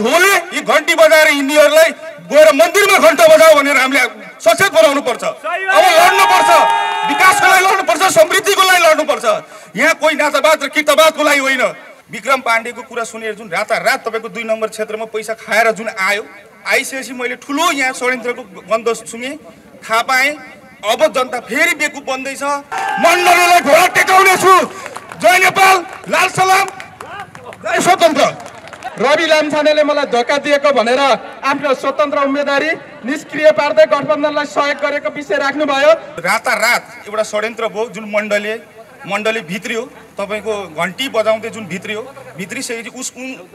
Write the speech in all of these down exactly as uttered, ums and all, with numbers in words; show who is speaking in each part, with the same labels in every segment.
Speaker 1: झोले यी घन्टी बजाएर हिँड्नेहरूलाई गएर मन्दिरमा घन्टा बजाऊ भनेर हामीले सचेत बनाउनु पर्छ। अब लड्नु पर्छ, विकासको लागि लड्नु पर्छ, समृद्धिको लागि लड्नु पर्छ। यहाँ कोही नातावाद र किताबादको लागि होइन। विक्रम पाण्डेको कुरा सुनेर जुन रातारात तपाईँको दुई नम्बर क्षेत्रमा पैसा खाएर जुन आयो, आइसकेपछि मैले ठुलो यहाँ षड्यन्त्रको गन्ध सुनेँ, थाहा पाएँ। अब जनता फेरि बेकुफ बन्दैछ। मण्डलीलाई घोडा टेकाउने छु। जय नेपाल, लाल सलाम, जय स्वतन्त्र।
Speaker 2: रवि लामिछानेले मलाई धोका दिएको भनेर आफ्नो स्वतन्त्र उम्मेदवारी निष्क्रिय पार्दै गठबन्धनलाई सहयोग गरेको विषय राख्नुभयो।
Speaker 1: रातारात एउटा षड्यन्त्र भयो जुन मण्डली मण्डली भित्रियो, तपाईँको घन्टी बजाउँदै जुन भित्रियो, भित्रिसकेपछि उस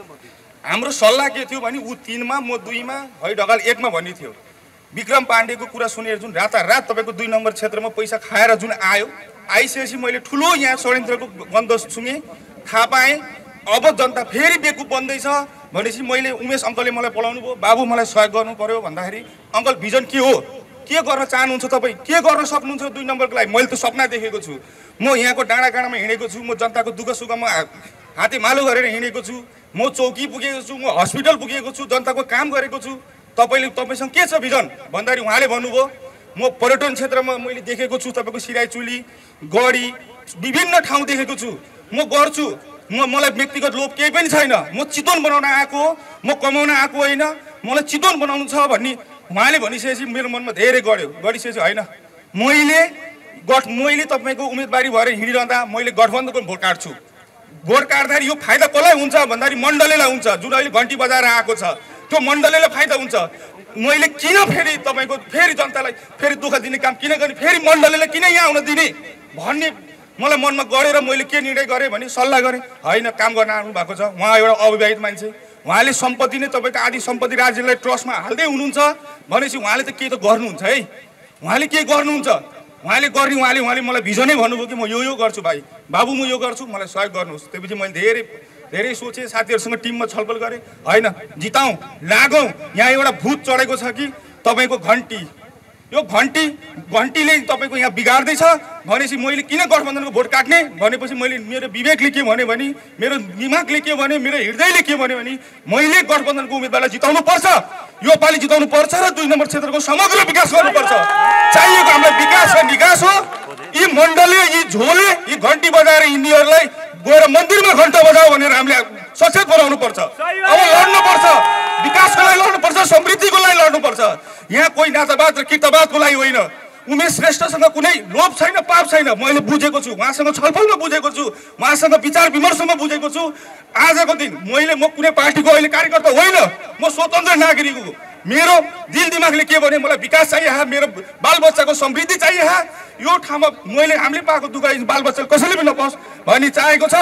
Speaker 1: हाम्रो सल्लाह के थियो भने ऊ तिनमा म दुईमा है ढकाल एकमा भन्ने थियो। विक्रम पाण्डेको कुरा सुनेर जुन रातारात तपाईँको दुई नम्बर क्षेत्रमा पैसा खाएर जुन आयो, आइसकेपछि मैले ठुलो यहाँ षड्यन्त्रको गन्ध सुनेँ, थाहा पाएँ। अब जनता फेरि बेकुफ बन्दैछ भनेपछि मैले उमेश अङ्कलले मलाई बोलाउनु भयो, बाबु मलाई सहयोग गर्नु पर्यो भन्दाखेरि अङ्कल भिजन के हो, के गर्न चाहनुहुन्छ तपाईँ, के गर्न सक्नुहुन्छ दुई नम्बरको लागि? मैले त सपना देखेको छु। म यहाँको डाँडा काँडामा हिँडेको छु, म जनताको दुःख सुखमा हातेमालो गरेर हिँडेको छु, म चौकी पुगेको छु, म हस्पिटल पुगेको छु, जनताको काम गरेको छु। तपाईँले तपाईँसँग के छ भिजन भन्दाखेरि उहाँले भन्नुभयो म पर्यटन क्षेत्रमा मैले देखेको छु, तपाईँको सिराइचुली गढी विभिन्न ठाउँ देखेको छु, म गर्छु। म मलाई व्यक्तिगत लोभ केही पनि छैन। म चितवन बनाउन आएको, म कमाउन आएको होइन, मलाई चितवन बनाउनु छ भन्ने उहाँले भनिसकेपछि मेरो मनमा धेरै गढ्यो। गढिसकेपछि होइन, मैले गठ मैले तपाईँको उम्मेदवारी भएर हिँडिरहँदा मैले गठबन्धनको भोट काट्छु। भोट काट्दाखेरि यो फाइदा कसलाई हुन्छ भन्दाखेरि मण्डलीलाई हुन्छ, जुन अहिले घन्टी बजाएर आएको छ त्यो मण्डलीलाई फाइदा हुन्छ। मैले किन फेरि तपाईँको फेरि जनतालाई फेरि दुःख दिने काम किन गर्ने, फेरि मण्डलीलाई किन यहाँ आउन दिने भन्ने मलाई मनमा गढेर मैले के निर्णय गरेँ भने सल्लाह गरेँ। होइन, काम गर्न आउनु भएको छ, उहाँ एउटा अविवाहित मान्छे, उहाँले सम्पत्ति नै तपाईँको आधी सम्पत्ति राज्यलाई ट्रस्टमा हाल्दै हुनुहुन्छ भनेपछि उहाँले त केही त गर्नुहुन्छ है, उहाँले के गर्नुहुन्छ, उहाँले गर्ने उहाँले उहाँले मलाई भिजनै भन्नुभयो कि म यो यो गर्छु भाइ, बाबु म यो गर्छु, मलाई सहयोग गर्नुहोस्। त्यसपछि मैले धेरै धेरै सोचेँ, साथीहरूसँग टिममा छलफल गरेँ। होइन, जिताउँ, लागौँ। यहाँ एउटा भूत चढेको छ कि तपाईँको घन्टी, यो घन्टी घन्टीले तपाईँको यहाँ बिगार्दैछ भनेपछि मैले किन गठबन्धनको भोट काट्ने भनेपछि मैले मेरो विवेकले के भन्यो भने, मेरो दिमागले के भन्यो, मेरो हृदयले के भन्यो भने मैले गठबन्धनको उम्मेदवारलाई जिताउनु पर्छ, यो पालि जिताउनु पर्छ र दुई नम्बर क्षेत्रको समग्र विकास गर्नुपर्छ। चाहिएको हामीलाई विकास र निकास हो। यी मण्डली यी झोले यी घन्टी बजाएर हिँड्नेहरूलाई गएर मन्दिरमा घन्टा बजाऊ भनेर हामीले सचेत बनाउनु पर्छ। अब लड्नु पर्छ, विकासको लागि लड्नु पर्छ, समृद्धिको लागि लड्नु पर्छ। यहाँ कोही नातावाद र किताबादको लागि होइन। उमेश श्रेष्ठसँग कुनै लोभ छैन, पाप छैन, मैले बुझेको छु, उहाँसँग छलफलमा बुझेको छु, उहाँसँग विचार विमर्शमा बुझेको छु। आजको दिन मैले म कुनै पार्टीको अहिले कार्यकर्ता होइन, म स्वतन्त्र नागरिक हो। मेरो दिल दिमागले के भने मलाई विकास चाहिए, मेरो बालबच्चाको समृद्धि चाहिए, यो ठाउँमा मैले हामीले पाएको दुःख बालबच्चा कसैले पनि नपाओस् भन्ने चाहेको छ।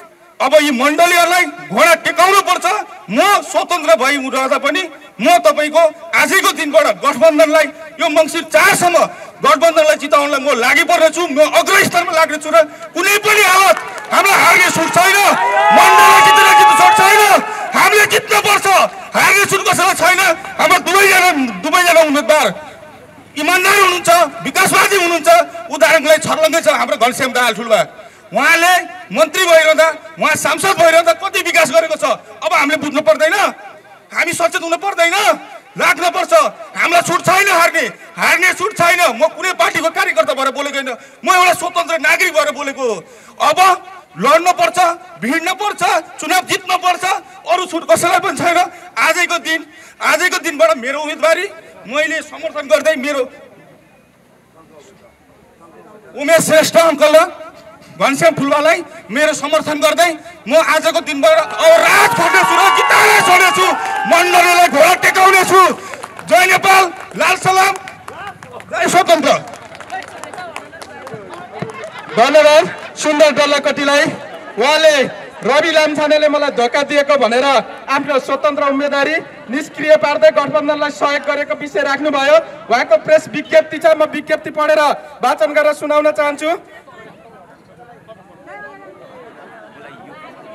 Speaker 1: अब यी मण्डलीहरूलाई घोडा टेकाउनु पर्छ। म स्वतन्त्र भइ रहँदा पनि म तपाईँको आजैको दिनबाट गठबन्धनलाई यो मङ्सिर चारसम्म गठबन्धनलाई जिताउनलाई म लागि पर्नेछु, म अग्रस्थानमा लाग्नेछु र कुनै पनि हालत हामीलाई हार्ने सुट छैन, मण्डललाई जितेर जित्नु सुट छैन, हामीले जित्नुपर्छ, हार्ने सुट कसैलाई छैन। हाम्रो दुवैजना दुवैजना उम्मेदवार इमान्दार हुनुहुन्छ, विकासवादी हुनुहुन्छ। उदाहरणको लागि छर्लङ्गै छ हाम्रो घनश्याम दाहाल ठुलबा, उहाँले मन्त्री भइरहँदा, उहाँ सांसद भइरहँदा कति विकास गरेको छ। अब हामीले बुझ्नु पर्दैन, हामी सचेत हुनु पर्दैन, लाग्न पर्छ। हामीलाई छुट छैन हार्ने, हार्ने छुट छैन। म कुनै पार्टीको कार्यकर्ता भएर बोलेको होइन, म एउटा स्वतन्त्र नागरिक भएर बोलेको हो। अब लड्नु पर्छ, भिड्नु पर्छ, चुनाव जित्नु पर्छ, अरू छुट कसैलाई पनि छैन। आजैको दिन आजैको दिनबाट मेरो उम्मेदवारी मैले समर्थन गर्दै मेरो उमेश श्रेष्ठ अङ्कल र घनश्याम फुलवालाई मेरो समर्थन गर्दै म आजको दिनबाट अब राज खोज्नेछु र जिताएर छोड्नेछु, मण्डलीलाई घोडा टेकाउने छु। जय नेपाल, लाल सलाम, जय स्वतन्त्र।
Speaker 2: धन्यवाद सुन्दर डल्लाकटीलाई। उहाँले रवि लामिछानेले मलाई धोका दिएको भनेर आफ्नो स्वतन्त्र उम्मेदवारी निष्क्रिय पार्दै गठबन्धनलाई सहयोग गरेको विषय राख्नुभयो। उहाँको प्रेस विज्ञप्ति छ, म विज्ञप्ति पढेर वाचन गरेर सुनाउन चाहन्छु।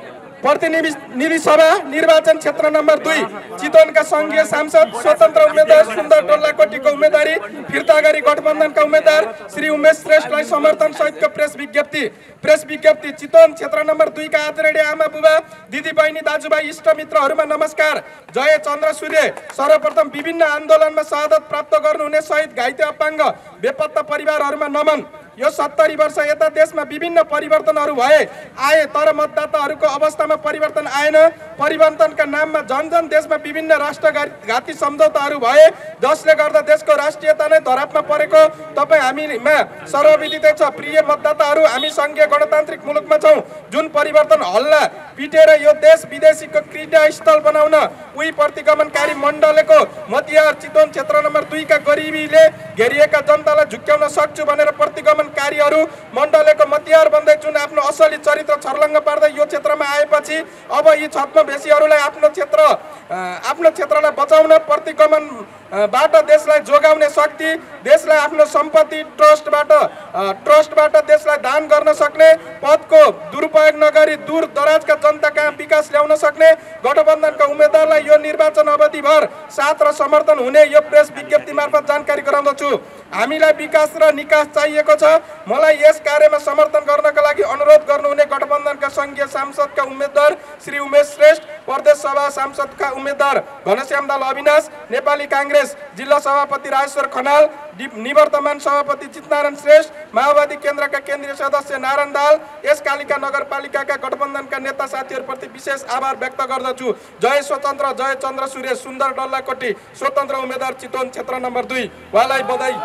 Speaker 2: प्रतिनिधि सभा निर्वाचन क्षेत्र नम्बर दुई चितवनका संघीय सांसद स्वतन्त्र उम्मेद्वार सुन्दर डल्लाकोटीको उम्मेदवारी फिर्ता गरी गठबन्धनका उम्मेद्वार श्री उमेश श्रेष्ठलाई समर्थन सहितको प्रेस विज्ञप्ति प्रेस विज्ञप्ति चितवन क्षेत्र नम्बर दुई का आदरणीय आमा बुबा दिदी बहिनी दाजुभाइ इष्टमित्रहरूमा नमस्कार। जय चन्द्र सूर्य। सर्वप्रथम विभिन्न आन्दोलनमा शहादत प्राप्त गर्नुहुने शहीद घाइते अपाङ्ग बेपत्ता परिवारहरूमा नमन। यो सत्तरी वर्ष यता देशमा विभिन्न परिवर्तनहरू भए आए तर मतदाताहरूको अवस्थामा परिवर्तन आएन। परिवर्तनका नाममा झन झन देशमा विभिन्न राष्ट्रघाती सम्झौताहरू भए जसले गर्दा देशको राष्ट्रियता नै धरापमा परेको तपाईँ हामीमा सर्वविदितै छ। प्रिय मतदाताहरू, हामी सङ्घीय गणतान्त्रिक मुलुकमा छौँ जुन परिवर्तन हल्ला पिटेर यो देश विदेशीको क्रीडा स्थल बनाउन उही प्रतिगमनकारी मण्डलको मतियार चितवन क्षेत्र नम्बर दुईका गरिबीले घेरिएका जनतालाई झुक्क्याउन सक्छु भनेर प्रतिगमनकारीहरू मण्डलको मतियार बन्दै जुन आफ्नो असली चरित्र छर्लङ्ग पार्दै यो क्षेत्रमा आएपछि अब यी छद्मवेशीहरूलाई आफ्नो क्षेत्र आफ्नो क्षेत्रलाई बचाउन प्रतिगमन बाट देशलाई जोगाउने शक्ति देशलाई आफ्नो सम्पत्ति ट्रस्टबाट ट्रस्टबाट देशलाई दान गर्न सक्ने पदको दुरुपयोग नगरी दूर दराजका जनता कहाँ विकास ल्याउन सक्ने गठबन्धनका उम्मेद्वारलाई यो निर्वाचन अवधिभर साथ र समर्थन हुने यो प्रेस विज्ञप्ति मार्फत जानकारी गराउँदछु। हामीलाई विकास र निकास चाहिएको छ। मलाई यस कार्यमा समर्थन गर्नका लागि अनुरोध गर्नुहुने गठबन्धनका सङ्घीय सांसदका उम्मेद्वार श्री उमेश श्रेष्ठ, प्रदेश सभा सांसदका उम्मेद्वार घनश्याम दाल अविनाश, नेपाली काङ्ग्रेस जिल्ला सभापति राजेश्वर खनाल, निवर्तमान सभापति चितनारायण श्रेष्ठ, माओवादी केन्द्रका केन्द्रीय सदस्य नारायण दाल, यस कालिका नगरपालिकाका गठबन्धनका नेता साथीहरूप्रति विशेष आभार व्यक्त गर्दछु। जय स्वतन्त्र, जय चन्द्र सूर्य, सुन्दर डल्लाकोटी स्वतन्त्र उम्मेद्वार चितवन क्षेत्र नम्बर दुई। उहाँलाई बधाई।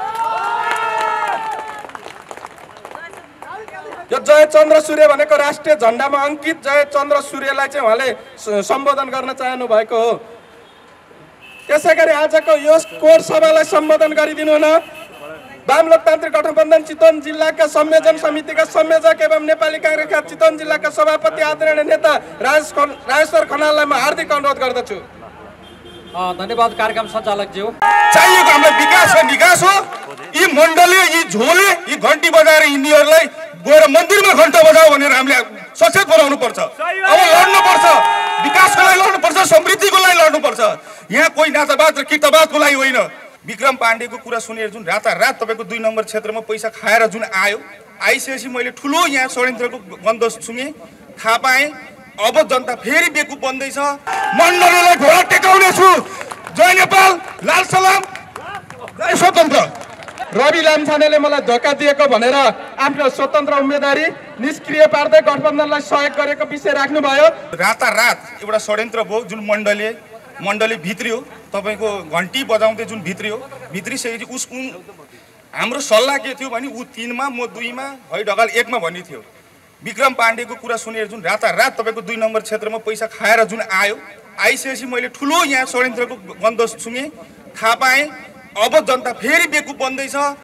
Speaker 2: यो जय चन्द्र सूर्य भनेको राष्ट्रिय झण्डामा अङ्कित जय चन्द्र सूर्यलाई चाहिँ उहाँले सम्बोधन गर्न चाहनु भएको हो। त्यसै गरी आजको यस कोर सभालाई सम्बोधन गरिदिनु हुन वाम लोकतान्त्रिक गठबन्धन चितवन जिल्लाका संयोजन समितिका संयोजक एवं नेपाली काङ्ग्रेसका चितवन जिल्लाका सभापति आदरणीय नेता राजेश राजेश्वर खनाललाई म हार्दिक अनुरोध गर्दछु।
Speaker 3: धन्यवाद कार्यक्रम सञ्चालक ज्यू।
Speaker 1: चाहिएको हामीलाई विकास र निकास हो। यी मण्डलले यी झोले यी घन्टी बजाएर यिनीहरूलाई गएर मन्दिरमा घन्टा बजाऊ भनेर हामीले सचेत बनाउनु पर्छ। अब लड्नु पर्छ, विकासको लागि लड्नु पर्छ, समृद्धिको लागि लड्नु पर्छ। यहाँ कोही नातावाद र किताबादको लागि होइन। विक्रम पाण्डेको कुरा सुनेर जुन रातारात तपाईँको दुई नम्बर क्षेत्रमा पैसा खाएर जुन आयो, आइसकेपछि मैले ठुलो यहाँ षड्यन्त्रको गन्ध सुनेँ, थाहा पाएँ। अब जनता फेरि बेकुफ बन्दैछ। मण्डलीलाई घोडा टेकाउने छु। जय नेपाल, लाल सलाम, जय स्वतन्त्र।
Speaker 2: रवि लामछानेले मलाई धोका दिएको भनेर आफ्नो स्वतन्त्र उम्मेदवारी निष्क्रिय पार्दै गठबन्धनलाई सहयोग गरेको विषय राख्नुभयो।
Speaker 1: रातारात एउटा षड्यन्त्र भयो जुन मण्डली मण्डली भित्रियो, तपाईँको घन्टी बजाउँदै जुन भित्रियो, भित्रिसकेपछि उस हाम्रो सल्लाह के थियो भने ऊ तिनमा म दुईमा है ढकाल एकमा भन्ने थियो। विक्रम पाण्डेको कुरा सुनेर जुन रातारात तपाईँको दुई नम्बर क्षेत्रमा पैसा खाएर जुन आयो, आइसकेपछि मैले ठुलो यहाँ षड्यन्त्रको गन्ध सुनेँ, थाहा पाएँ। अब जनता फेरि बेकुफ बन्दैछ।